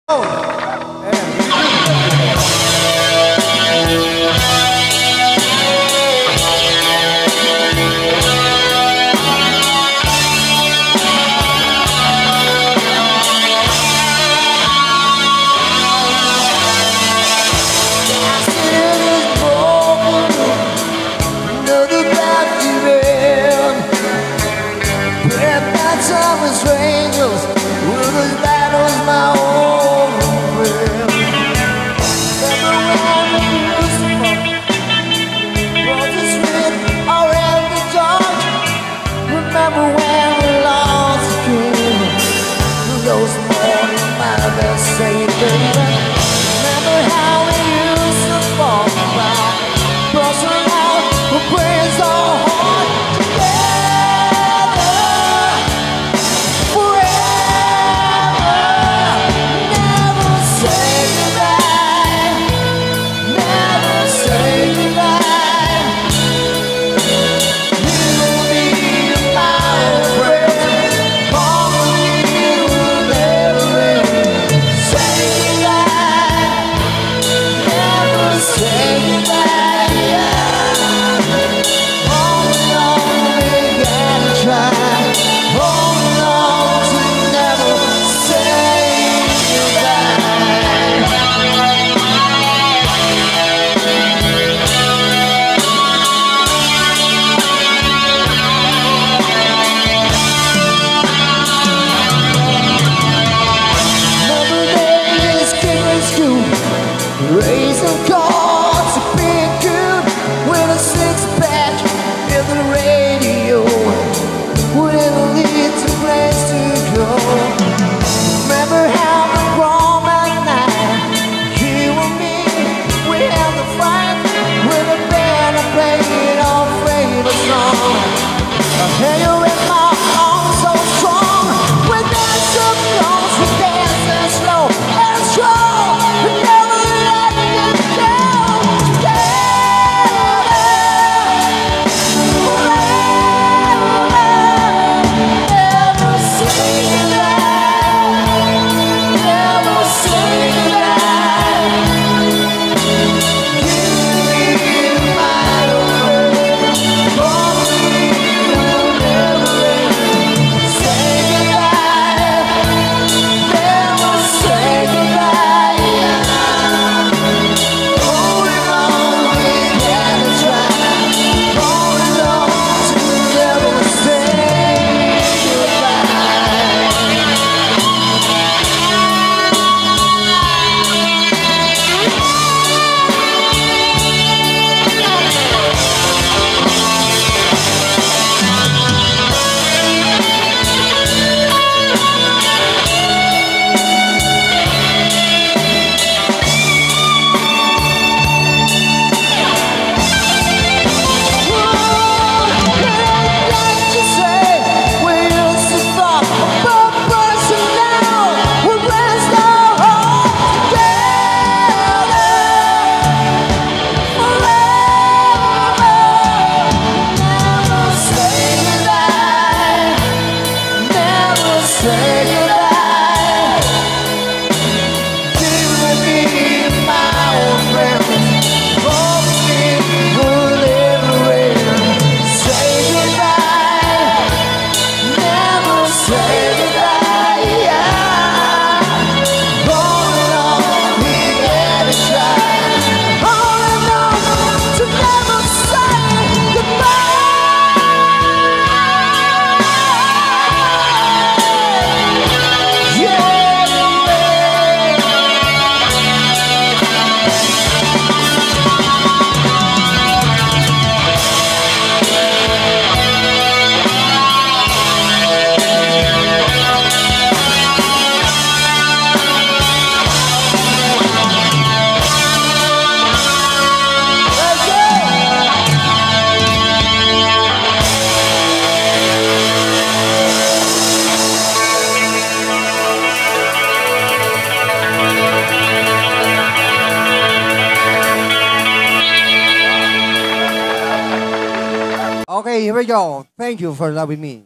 Okay, here we go. Thank you for loving me.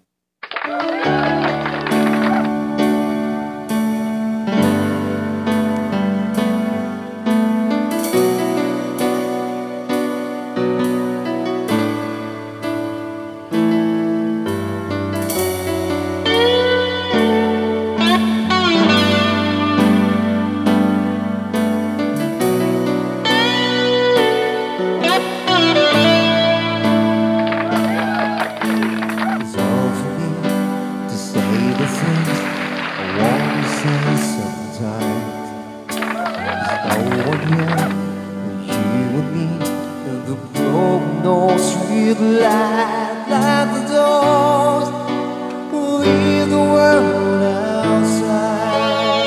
see the light at the doors, leave the world outside.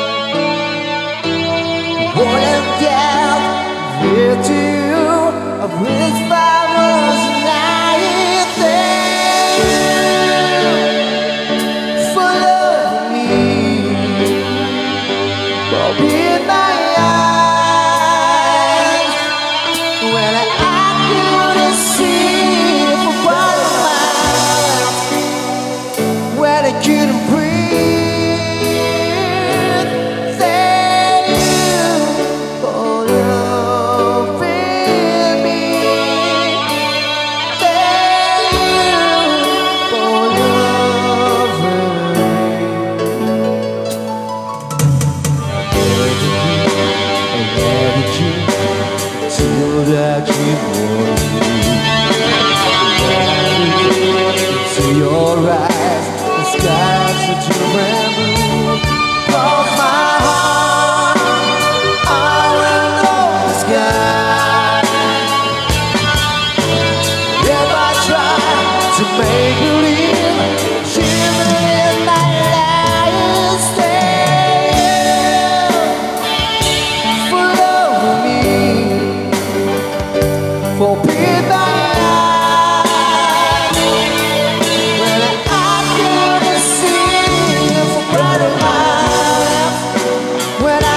What if death here to you with flowers and night? Thank you for loving me, for being my eyes when I couldn't see for quite a while, when I couldn't breathe. Thank you for loving me. Thank you for loving me. Till that you want me, to your eyes, the skies are different blue. Cross my heart, I will know the sky. If I try to make believe, shiver in my life, still for loving me, for being my eyes when I couldn't see for quite a while, when I